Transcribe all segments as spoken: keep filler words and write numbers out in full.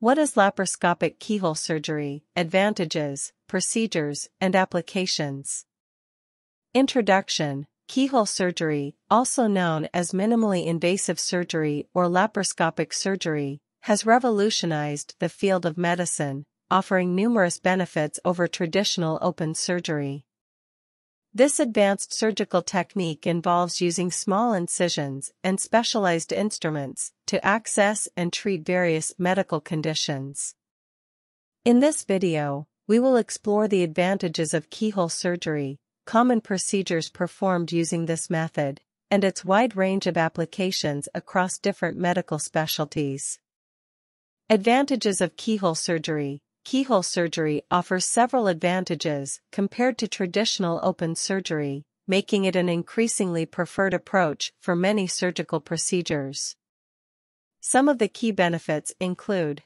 What is laparoscopic keyhole surgery? Advantages, procedures, and applications. Introduction. Keyhole surgery, also known as minimally invasive surgery or laparoscopic surgery, has revolutionized the field of medicine, offering numerous benefits over traditional open surgery. This advanced surgical technique involves using small incisions and specialized instruments to access and treat various medical conditions. In this video, we will explore the advantages of keyhole surgery, common procedures performed using this method, and its wide range of applications across different medical specialties. Advantages of keyhole surgery. Keyhole surgery offers several advantages compared to traditional open surgery, making it an increasingly preferred approach for many surgical procedures. Some of the key benefits include: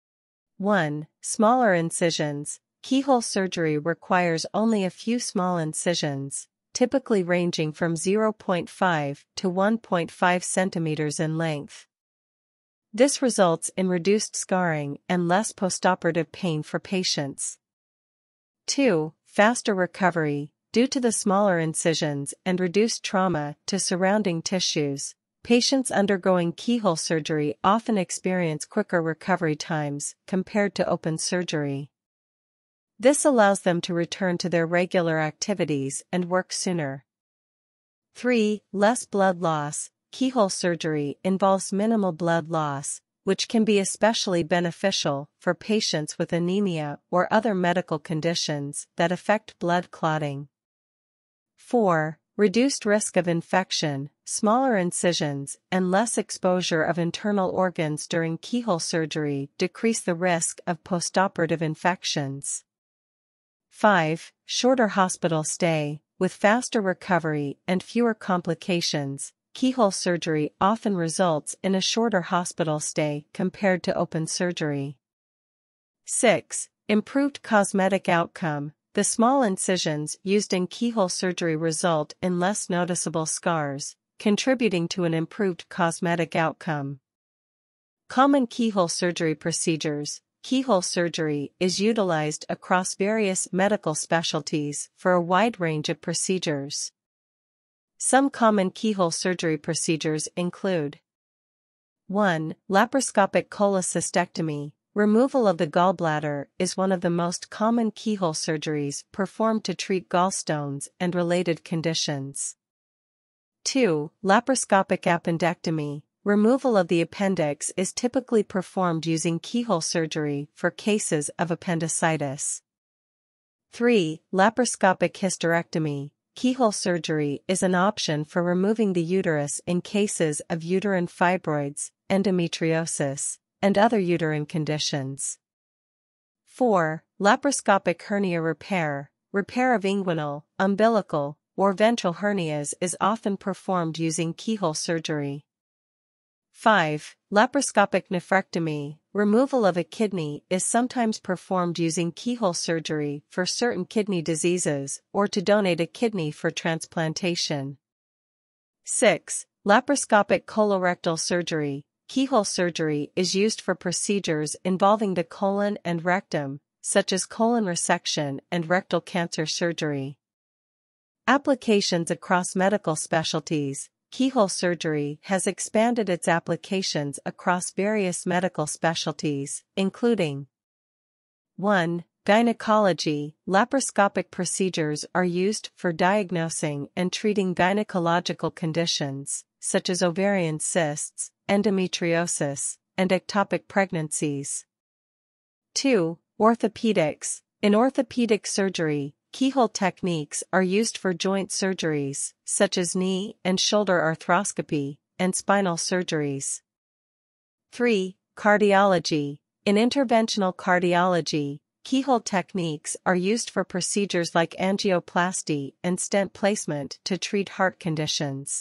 one. Smaller incisions. Keyhole surgery requires only a few small incisions, typically ranging from zero point five to one point five centimeters in length. This results in reduced scarring and less postoperative pain for patients. two. Faster recovery. Due to the smaller incisions and reduced trauma to surrounding tissues, patients undergoing keyhole surgery often experience quicker recovery times compared to open surgery. This allows them to return to their regular activities and work sooner. three. Less blood loss. Keyhole surgery involves minimal blood loss, which can be especially beneficial for patients with anemia or other medical conditions that affect blood clotting. four. Reduced risk of infection. Smaller incisions and less exposure of internal organs during keyhole surgery decrease the risk of postoperative infections. five. Shorter hospital stay. With faster recovery and fewer complications, keyhole surgery often results in a shorter hospital stay compared to open surgery. six. Improved cosmetic outcome. The small incisions used in keyhole surgery result in less noticeable scars, contributing to an improved cosmetic outcome. Common keyhole surgery procedures. Keyhole surgery is utilized across various medical specialties for a wide range of procedures. Some common keyhole surgery procedures include: one. Laparoscopic cholecystectomy. Removal of the gallbladder is one of the most common keyhole surgeries performed to treat gallstones and related conditions. two. Laparoscopic appendectomy. Removal of the appendix is typically performed using keyhole surgery for cases of appendicitis. three. Laparoscopic hysterectomy. Keyhole surgery is an option for removing the uterus in cases of uterine fibroids, endometriosis, and other uterine conditions. four. Laparoscopic hernia repair. Repair of inguinal, umbilical, or ventral hernias is often performed using keyhole surgery. five. Laparoscopic nephrectomy. Removal of a kidney is sometimes performed using keyhole surgery for certain kidney diseases or to donate a kidney for transplantation. six. Laparoscopic colorectal surgery. Keyhole surgery is used for procedures involving the colon and rectum, such as colon resection and rectal cancer surgery. Applications across medical specialties. Keyhole surgery has expanded its applications across various medical specialties, including: one. Gynecology. Laparoscopic procedures are used for diagnosing and treating gynecological conditions, such as ovarian cysts, endometriosis, and ectopic pregnancies. two. Orthopedics. In orthopedic surgery, keyhole techniques are used for joint surgeries, such as knee and shoulder arthroscopy, and spinal surgeries. three. Cardiology. In interventional cardiology, keyhole techniques are used for procedures like angioplasty and stent placement to treat heart conditions.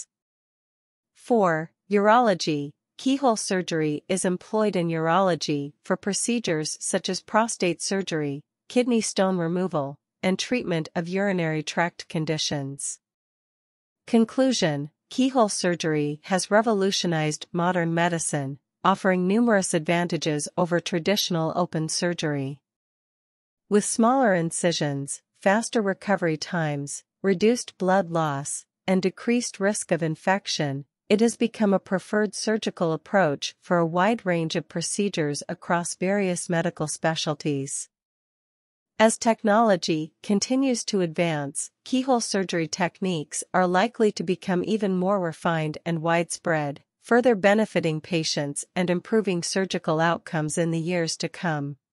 four. Urology. Keyhole surgery is employed in urology for procedures such as prostate surgery, kidney stone removal, and treatment of urinary tract conditions. Conclusion: keyhole surgery has revolutionized modern medicine, offering numerous advantages over traditional open surgery. With smaller incisions, faster recovery times, reduced blood loss, and decreased risk of infection, it has become a preferred surgical approach for a wide range of procedures across various medical specialties. As technology continues to advance, keyhole surgery techniques are likely to become even more refined and widespread, further benefiting patients and improving surgical outcomes in the years to come.